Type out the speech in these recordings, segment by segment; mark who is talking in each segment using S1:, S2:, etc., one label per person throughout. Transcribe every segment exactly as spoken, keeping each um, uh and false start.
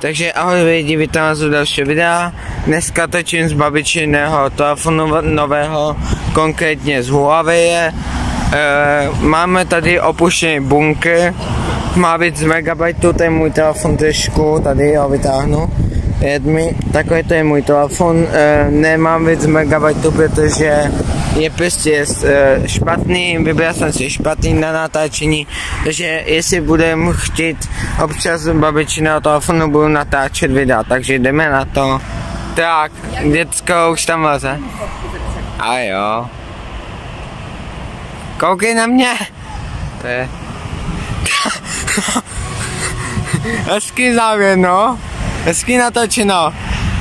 S1: Takže ahoj lidi, vítám vás u dalšího videa. Dneska točím z babičiného telefonu nového, konkrétně z Huawei. E, máme tady opuštěný bunkr, má víc megabajtů, to je můj telefon trošku, tady ho vytáhnu. Redmi, takový to je můj telefon, e, nemám víc megabajtů, protože je prostě e, špatný, vybral jsem si špatný na natáčení, takže jestli budeme chtít občas babičiného telefonu, budu natáčet videa, takže jdeme na to. Tak, děcko už tam leze. A jo. Koukej na mě. To je... Hezký závěr, no. Hezký natočeno.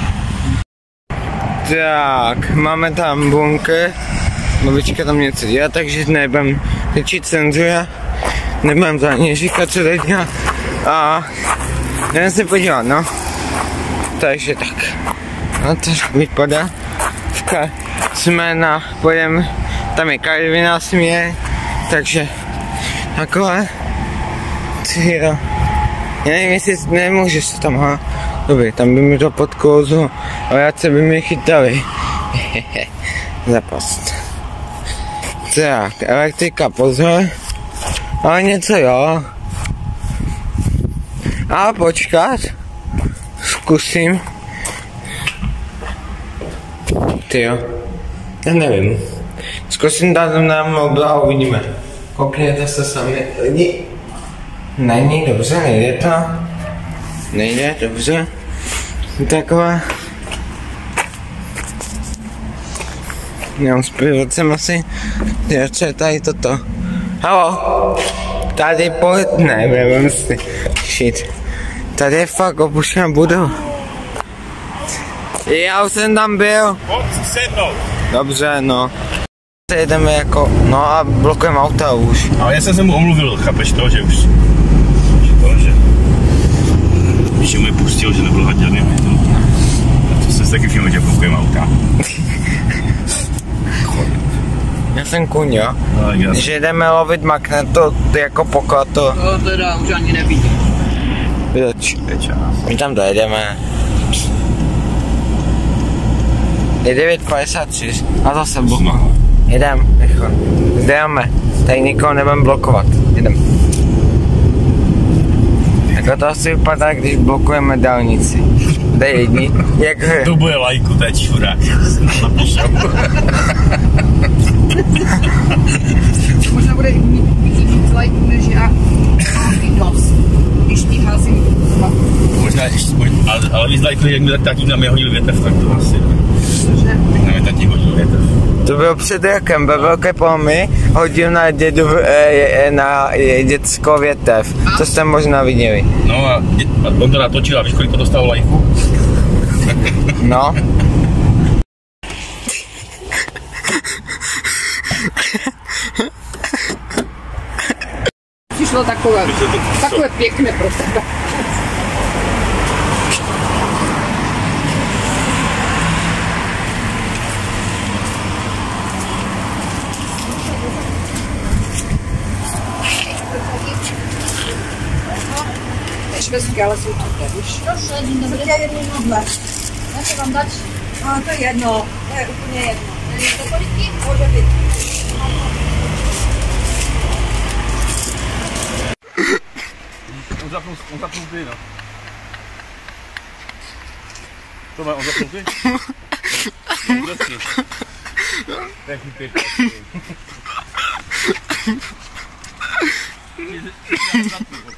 S1: Tak, máme tam bunkr. Babička tam něco dělá, takže nebudem řečit cenzura. Nebudem za ní říkat, co to dělá. A jdeme se podívat, no. Takže tak. No to vypadá. Teďka jsme na, pojem, tam je Karvina směr, takže takhle. Tyjo. Já nevím, jestli nemůžu se tam, ha. Dobrý, tam by mi to podkouzlo, a jáce by mi chytali. Zapast. Tak, elektrika, pozor. Ale něco jo. A počkat. Zkusím. Tyjo. Já nevím. Zkusím dát na mobil a uvidíme. Koukněte se sami lidi. Není dobře, nejde to. Nejde, dobře. Takové. Nemám s průvodcem asi. Co je tady toto? Halo? Tady pojď, ne, nebudem si. Shit. Tady je fakt opuštěná budova. Já už jsem tam byl.
S2: Pojď se mnou.
S1: Dobře, no. Jdeme jako, no a blokujeme auta už.
S2: Ale já jsem se mu omluvil, chápeš to, že už, že to, že, že mu je pustil, že nebyl haděrný. A to jsem si taky všiml, že blokujeme auta.
S1: Já jsem kuň, jo? No, že jdeme lovit magneto jako poklad to.
S3: To teda už ani nevidím.
S1: Proč? My tam dojedeme. Je devět padesát tři a zase blokovat. Jedem, rychle. Jdeme. Tady nikoho nebudeme blokovat. Jedem. Takhle to asi vypadá, když blokujeme dálnici. Dej jedni. Jak...
S2: To bude lajku, to je čurák.
S3: Možná bude mít víc lajků než já. Dost. Když tím házím.
S2: Možná, ale, ale víc lajků, jak mi tatík na mě hodil větev, tak to asi. Jak na mě tatík hodil větev.
S1: To bylo před rokem, ve velké Palmy hodil na dědu, e, na dětskou větev, co jste možná viděli.
S2: No a, dě, a on to natočil a víš, kolik to dostalo lajku?
S1: No.
S3: Přišlo takové, takové pěkné pro tebe. Švestky, ale jsou také, víš?
S4: Proszę, dzień dobry. Ja jedną modlę. Muszę wam dać? A, to jedno. To jest zupełnie jedno. Do policji? Może być.
S2: On zapnul, on zapnul ty, no. Co má, on zapnul ty? Vždycky. Jaký pěkný.